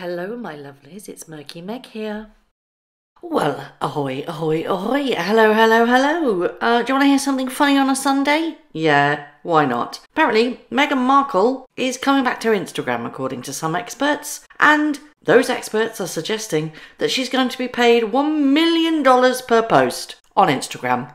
Hello, my lovelies, it's Murky Meg here. Well, ahoy, ahoy, ahoy, hello, hello, hello. Do you want to hear something funny on a Sunday? Yeah, why not? Apparently, Meghan Markle is coming back to Instagram, according to some experts, and those experts are suggesting that she's going to be paid $1 million per post on Instagram.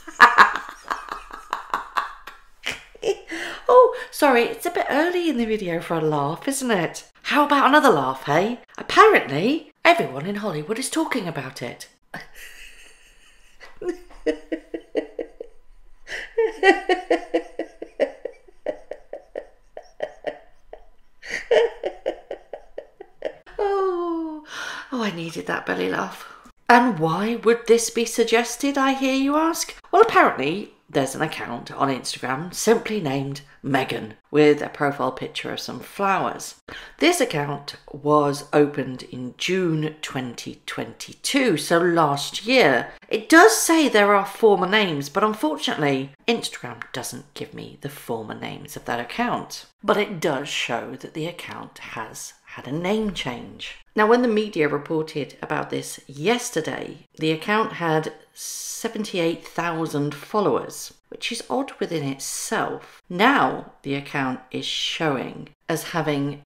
Oh, sorry, it's a bit early in the video for a laugh, isn't it? How about another laugh, hey? Apparently, everyone in Hollywood is talking about it. Oh, I needed that belly laugh. And why would this be suggested, I hear you ask? Well, apparently, there's an account on Instagram simply named Meghan with a profile picture of some flowers. This account was opened in June 2022, so last year. It does say there are former names, but unfortunately, Instagram doesn't give me the former names of that account. But it does show that the account has had a name change. Now, when the media reported about this yesterday, the account had 78,000 followers, which is odd within itself. Now the account is showing as having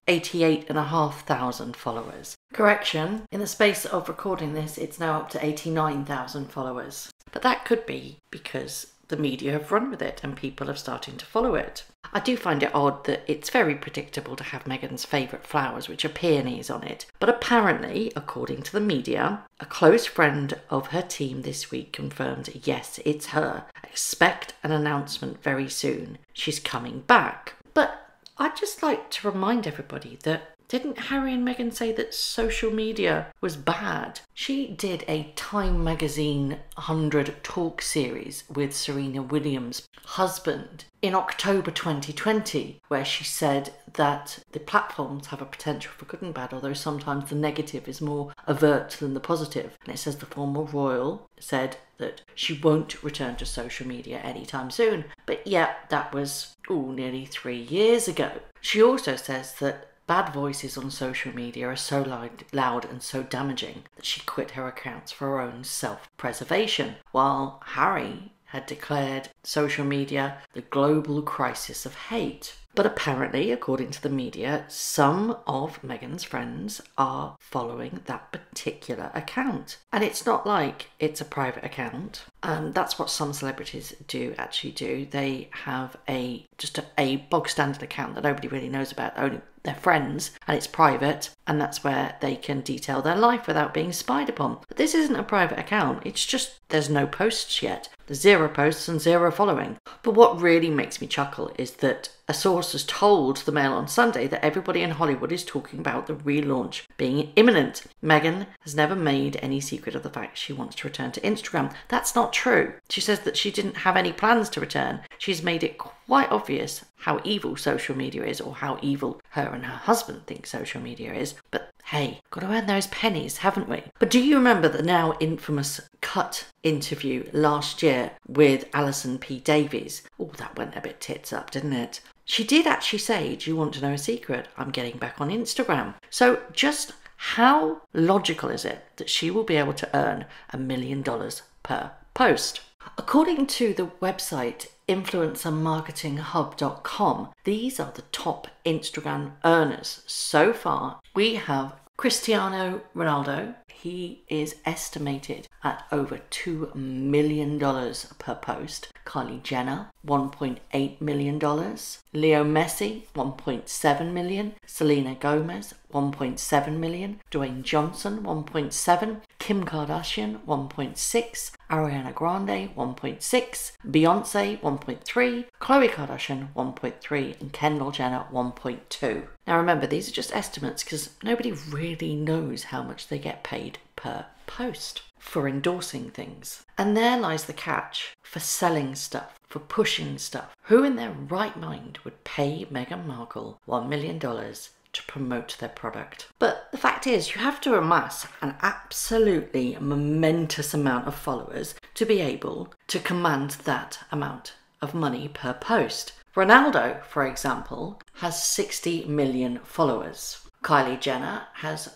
88,500 followers. Correction, in the space of recording this, it's now up to 89,000 followers. But that could be because the media have run with it and people are starting to follow it. I do find it odd that it's very predictable to have Meghan's favourite flowers, which are peonies, on it. But apparently, according to the media, a close friend of her team this week confirmed, yes, it's her. Expect an announcement very soon. She's coming back. But I'd just like to remind everybody that didn't Harry and Meghan say that social media was bad? She did a Time magazine 100 talk series with Serena Williams' husband in October 2020, where she said that the platforms have a potential for good and bad, although sometimes the negative is more overt than the positive. And it says the former royal said that she won't return to social media anytime soon. But yeah, that was nearly 3 years ago. She also says that bad voices on social media are so loud and so damaging that she quit her accounts for her own self-preservation, while Harry had declared social media the global crisis of hate. But apparently, according to the media, some of Meghan's friends are following that particular account. And it's not like it's a private account. That's what some celebrities actually do. They have just a bog standard account that nobody really knows about, only their friends, and it's private, and that's where they can detail their life without being spied upon. But this isn't a private account, it's just there's no posts yet. There's 0 posts and 0 following. But what really makes me chuckle is that a source has told the Mail on Sunday that everybody in Hollywood is talking about the relaunch being imminent. Meghan has never made any secret of the fact she wants to return to Instagram. That's not true. She says that she didn't have any plans to return. She's made it quite obvious how evil social media is, or how evil her and her husband think social media is. But hey, got to earn those pennies, haven't we? But do you remember the now infamous Cut interview last year with Alison P. Davies? Oh, that went a bit tits up, didn't it? She did actually say, do you want to know a secret? I'm getting back on Instagram. So just how logical is it that she will be able to earn $1 million per post? According to the website influencermarketinghub.com, these are the top Instagram earners so far. We have Cristiano Ronaldo. He is estimated at over $2 million per post. Kylie Jenner, $1.8 million. Leo Messi, $1.7 million. Selena Gomez, $1.7 million. Dwayne Johnson, $1.7. Kim Kardashian, $1.6. Ariana Grande, $1.6. Beyonce, $1.3. Khloe Kardashian, $1.3. And Kendall Jenner, $1.2. Now remember, these are just estimates because nobody really knows how much they get paid per post for endorsing things. And there lies the catch for selling stuff, for pushing stuff. Who in their right mind would pay Meghan Markle $1 million to promote their product? But the fact is, you have to amass an absolutely momentous amount of followers to be able to command that amount of money per post. Ronaldo, for example, has 60 million followers. Kylie Jenner has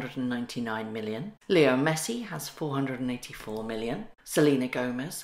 399 million. Leo Messi has 484 million. Selena Gomez,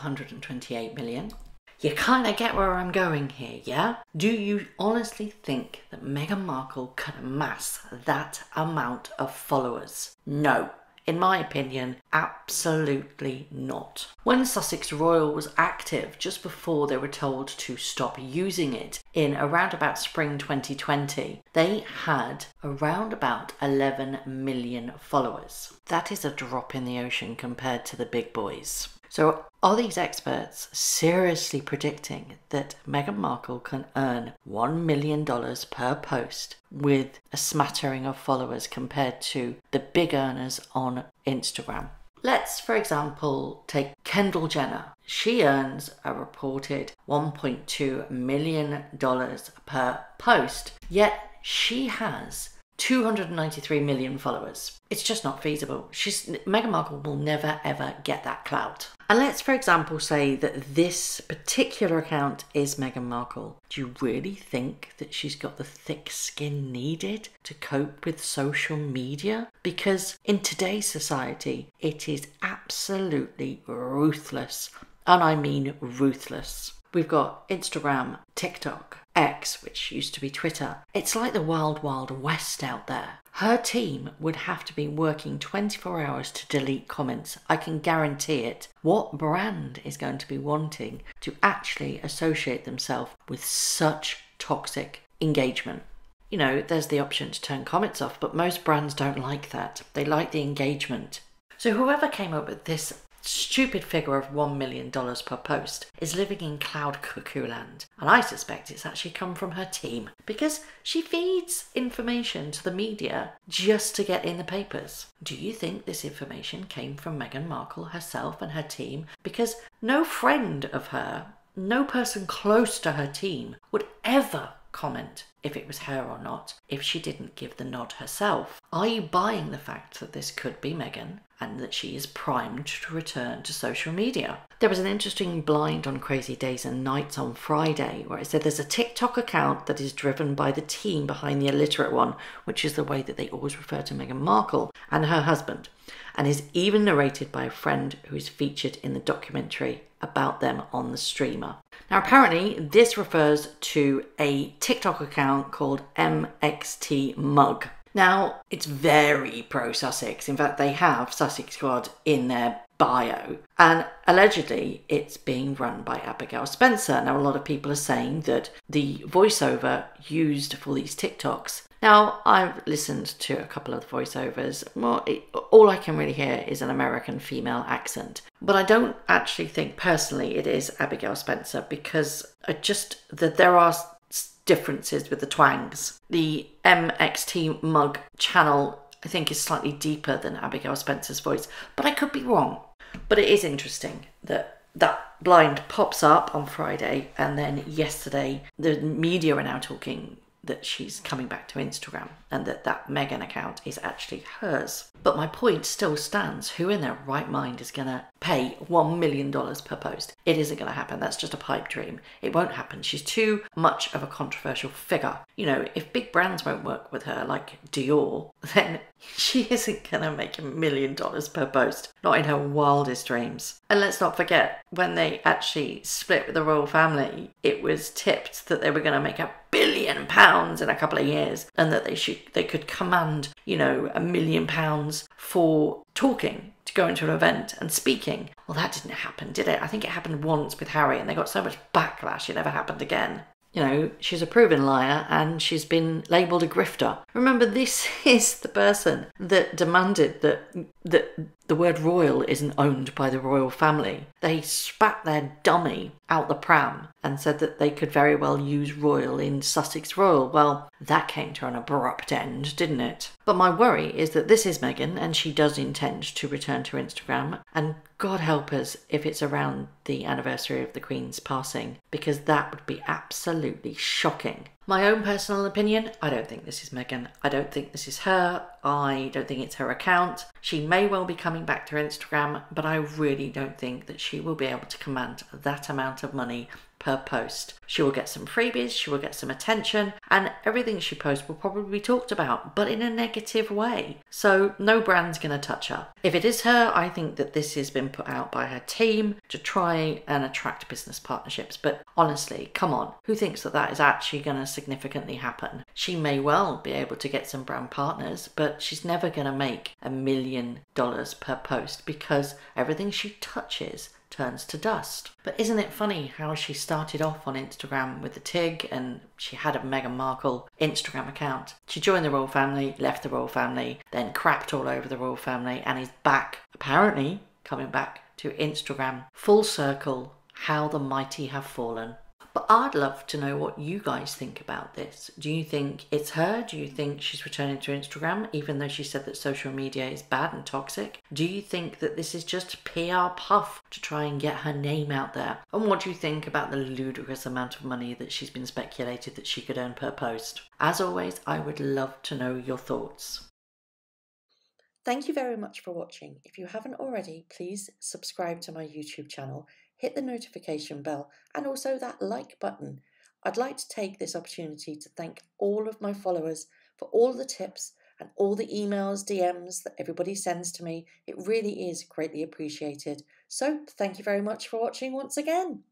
428 million. You kind of get where I'm going here, yeah? Do you honestly think that Meghan Markle can amass that amount of followers? No. In my opinion, absolutely not. When Sussex Royal was active just before they were told to stop using it in around about spring 2020, they had around about 11 million followers. That is a drop in the ocean compared to the big boys. So are these experts seriously predicting that Meghan Markle can earn $1 million per post with a smattering of followers compared to the big earners on Instagram? Let's, for example, take Kendall Jenner. She earns a reported $1.2 million per post, yet she has 293 million followers. It's just not feasible. Meghan Markle will never ever get that clout. And let's, for example, say that this particular account is Meghan Markle. Do you really think that she's got the thick skin needed to cope with social media? Because in today's society, it is absolutely ruthless. And I mean ruthless. We've got Instagram, TikTok, X, which used to be Twitter. It's like the wild, wild west out there. Her team would have to be working 24 hours to delete comments. I can guarantee it. What brand is going to be wanting to actually associate themselves with such toxic engagement? You know, there's the option to turn comments off, but most brands don't like that. They like the engagement. So whoever came up with this stupid figure of $1 million per post is living in cloud cuckoo land, and I suspect it's actually come from her team because she feeds information to the media just to get in the papers. Do you think this information came from Meghan Markle herself and her team? Because no friend of her, no person close to her team would ever comment if it was her or not if she didn't give the nod herself. Are you buying the fact that this could be Meghan and that she is primed to return to social media? There was an interesting blind on Crazy Days and Nights on Friday where it said there's a TikTok account that is driven by the team behind the illiterate one, which is the way that they always refer to Meghan Markle and her husband, and is even narrated by a friend who is featured in the documentary about them on the streamer. Now apparently this refers to a TikTok account called MXT Mug. Now it's very pro Sussex. In fact, they have Sussex Squad in their bio, and allegedly it's being run by Abigail Spencer. Now a lot of people are saying that the voiceover used for these TikToks, now I've listened to a couple of the voiceovers, well, all I can really hear is an American female accent, but I don't actually think personally it is Abigail Spencer because there are differences with the twangs. The MXT Mug channel I think is slightly deeper than Abigail Spencer's voice, but I could be wrong. But it is interesting that blind pops up on Friday, and then yesterday the media are now talking that she's coming back to Instagram and that Meghan account is actually hers. But my point still stands. Who in their right mind is going to pay $1 million per post? It isn't going to happen. That's just a pipe dream. It won't happen. She's too much of a controversial figure. You know, if big brands won't work with her, like Dior, then she isn't going to make $1 million per post. Not in her wildest dreams. And let's not forget, when they actually split with the royal family, it was tipped that they were going to make £1 billion in a couple of years, and that they could command, you know, £1 million for talking, to go into an event and speaking. Well, that didn't happen, did it? I think it happened once with Harry, and they got so much backlash it never happened again. You know, she's a proven liar and she's been labelled a grifter. Remember, this is the person that demanded that the word royal isn't owned by the royal family. They spat their dummy out the pram and said that they could very well use royal in Sussex Royal. Well, that came to an abrupt end, didn't it? But my worry is that this is Meghan and she does intend to return to Instagram, and God help us if it's around the anniversary of the Queen's passing, because that would be absolutely shocking. My own personal opinion, I don't think this is Meghan. I don't think this is her. I don't think it's her account. She may well be coming back to Instagram, but I really don't think that she will be able to command that amount of money per post. She will get some freebies, she will get some attention, and everything she posts will probably be talked about, but in a negative way. So no brand's going to touch her. If it is her, I think that this has been put out by her team to try and attract business partnerships. But honestly, come on, who thinks that that is actually going to significantly happen? She may well be able to get some brand partners, but she's never going to make $1 million per post because everything she touches turns to dust. But isn't it funny how she started off on Instagram with the TIG, and she had a Meghan Markle Instagram account. She joined the royal family, left the royal family, then crapped all over the royal family, and is back, apparently coming back to Instagram. Full circle, how the mighty have fallen. But I'd love to know what you guys think about this. Do you think it's her? Do you think she's returning to Instagram, even though she said that social media is bad and toxic? Do you think that this is just PR puff to try and get her name out there? And what do you think about the ludicrous amount of money that she's been speculated that she could earn per post? As always, I would love to know your thoughts. Thank you very much for watching. If you haven't already, please subscribe to my YouTube channel, hit the notification bell, and also that like button. I'd like to take this opportunity to thank all of my followers for all the tips and all the emails, DMs that everybody sends to me. It really is greatly appreciated. So thank you very much for watching once again.